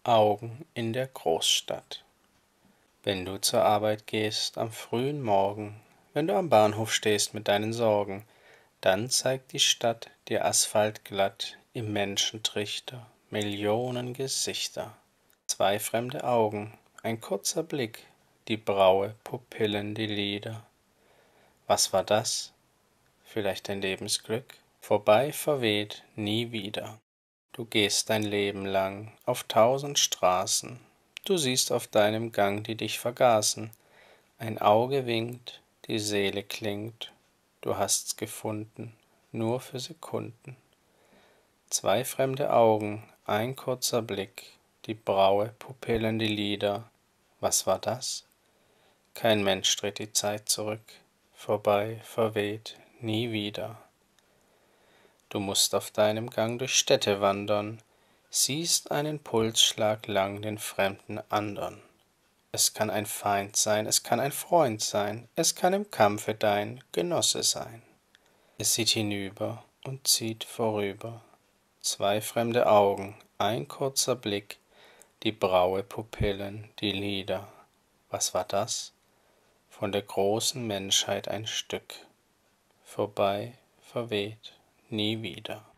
Augen in der Großstadt. Wenn du zur Arbeit gehst am frühen Morgen, wenn du am Bahnhof stehst mit deinen Sorgen, dann zeigt die Stadt dir asphaltglatt im Menschentrichter Millionen Gesichter. Zwei fremde Augen, ein kurzer Blick, die Braue, Pupillen, die Lider. Was war das? Vielleicht dein Lebensglück? Vorbei, verweht, nie wieder. Du gehst dein Leben lang auf 1000 Straßen, du siehst auf deinem Gang, die dich vergaßen. Ein Auge winkt, die Seele klingt, du hast's gefunden, nur für Sekunden. Zwei fremde Augen, ein kurzer Blick, die Braue, Pupillen, die Lider. Was war das? Kein Mensch dreht die Zeit zurück, vorbei, verweht, nie wieder. Du musst auf deinem Gang durch Städte wandern, siehst einen Pulsschlag lang den Fremden andern. Es kann ein Feind sein, es kann ein Freund sein, es kann im Kampfe dein Genosse sein. Es sieht hinüber und zieht vorüber. Zwei fremde Augen, ein kurzer Blick, die Braue, Pupillen, die Lider. Was war das? Von der großen Menschheit ein Stück. Vorbei, verweht, nie wieder.